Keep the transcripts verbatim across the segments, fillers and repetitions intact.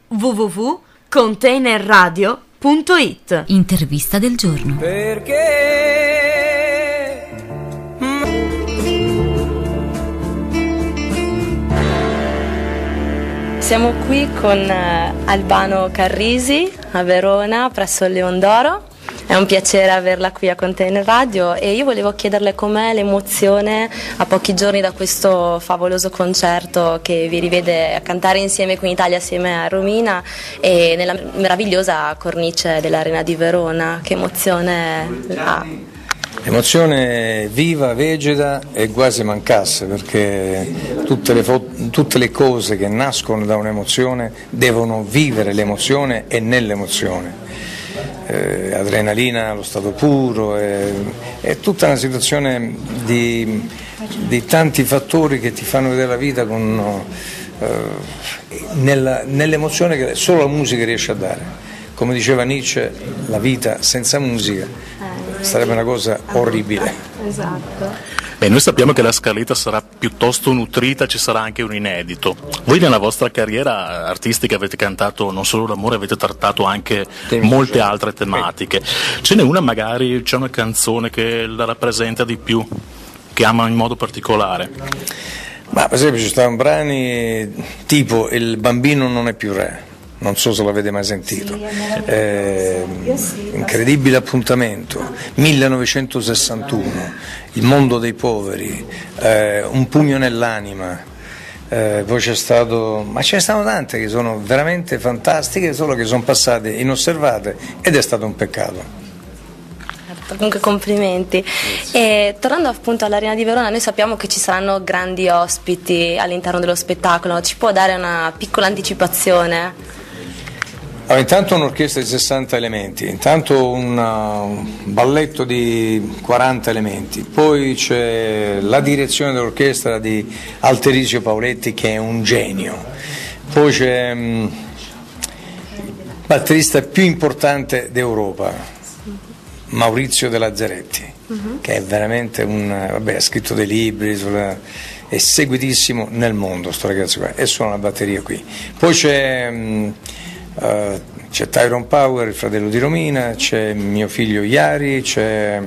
w w w punto container radio punto it. Intervista del giorno. Perché siamo qui con Albano Carrisi a Verona presso il Leon d'Oro. È un piacere averla qui a Container Radio e io volevo chiederle com'è l'emozione a pochi giorni da questo favoloso concerto che vi rivede a cantare insieme qui in Italia assieme a Romina e nella meravigliosa cornice dell'Arena di Verona. Che emozione ha? Emozione viva, vegeta e quasi mancasse, perché tutte le, tutte le cose che nascono da un'emozione devono vivere l'emozione e nell'emozione. Eh, adrenalina allo stato puro, è, è tutta una situazione di, di tanti fattori che ti fanno vedere la vita con, eh, nella, nell'emozione che solo la musica riesce a dare. Come diceva Nietzsche, la vita senza musica sarebbe una cosa orribile. Esatto. Beh, noi sappiamo che la scaletta sarà piuttosto nutrita, ci sarà anche un inedito. Voi nella vostra carriera artistica avete cantato non solo l'amore, avete trattato anche Temi molte cioè. altre tematiche. Ce n'è una magari, c'è una canzone che la rappresenta di più, che ama in modo particolare? Ma per esempio ci stavano brani tipo Il bambino non è più re. Non so se l'avete mai sentito, eh, Incredibile appuntamento, millenovecentosessantuno, Il mondo dei poveri, eh, Un pugno nell'anima, eh, poi c'è stato, ma ce ne stanno tante che sono veramente fantastiche, solo che sono passate inosservate ed è stato un peccato. Comunque complimenti. E tornando appunto all'Arena di Verona, noi sappiamo che ci saranno grandi ospiti all'interno dello spettacolo, ci può dare una piccola anticipazione? Allora, intanto un'orchestra di sessanta elementi, intanto una, un balletto di quaranta elementi, poi c'è la direzione dell'orchestra di Alterisio Paoletti che è un genio, poi c'è um, il batterista più importante d'Europa, Maurizio De Lazzaretti, uh-huh. che è veramente un, vabbè, ha scritto dei libri, sulla, è seguitissimo nel mondo sto ragazzo qua, e suona la batteria qui. Poi c'è... Um, Uh, c'è Tyrone Power, il fratello di Romina, c'è mio figlio Iari, c'è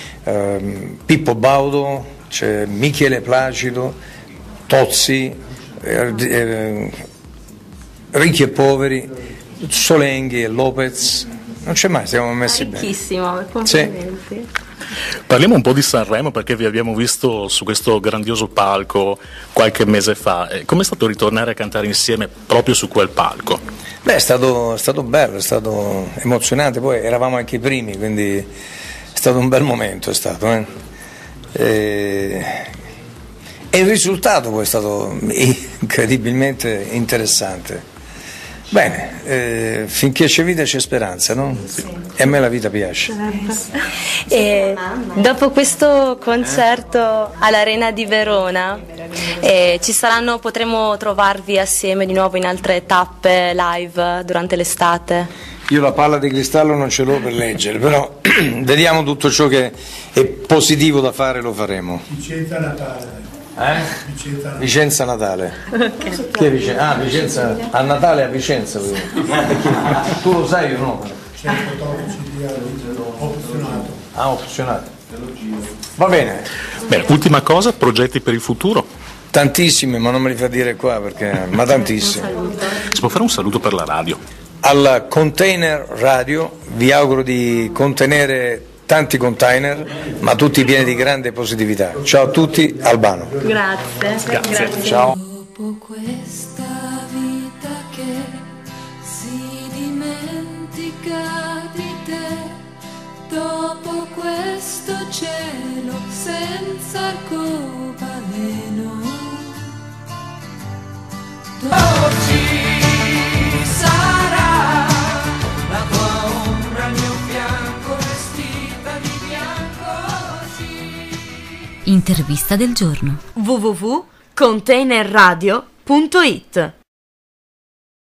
uh, Pippo Baudo, c'è Michele Placido, Tozzi, eh, eh, Ricchi e Poveri, Solenghi e Lopez, non c'è mai, siamo messi bene. Ricchissimo, complimenti. Sì. Parliamo un po' di Sanremo, perché vi abbiamo visto su questo grandioso palco qualche mese fa. Com'è stato ritornare a cantare insieme proprio su quel palco? Beh, è stato, è stato bello, è stato emozionante, poi eravamo anche i primi, quindi è stato un bel momento, è stato. Eh? E, e il risultato poi è stato incredibilmente interessante. Bene, eh, finché c'è vita c'è speranza, no? Sì. E a me la vita piace. E dopo questo concerto all'Arena di Verona, eh, ci saranno, potremo trovarvi assieme di nuovo in altre tappe live durante l'estate? Io la palla di cristallo non ce l'ho per leggere, però vediamo tutto ciò che è positivo da fare, lo faremo. Vicenza Natale. Eh? Vicenza Natale. Vicenza Natale. Okay. Che Vicenza? Ah, Vicenza a Natale a Vicenza. Tu lo sai io no? C'è un fotografici di opzionato. Ah, opzionato. Va bene. Bene, ultima cosa, progetti per il futuro? Tantissimi, ma non me li fa dire qua perché. Ma tantissimi. Si può fare un saluto per la radio? Alla Container Radio vi auguro di contenere tanti container, ma tutti pieni di grande positività. Ciao a tutti, Albano. Grazie. Grazie. Grazie. Ciao. Dopo questa vita che si dimentica di te, dopo questo cielo senza arcobaleno, oggi sarà la tua ombra al mio fianco vestita di bianco. Sì. Intervista del giorno. w w w punto container radio punto it